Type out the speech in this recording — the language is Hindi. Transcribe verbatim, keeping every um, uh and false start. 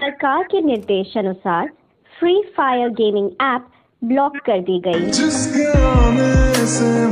सरकार के निर्देशानुसार Free Fire gaming app block कर दी गई।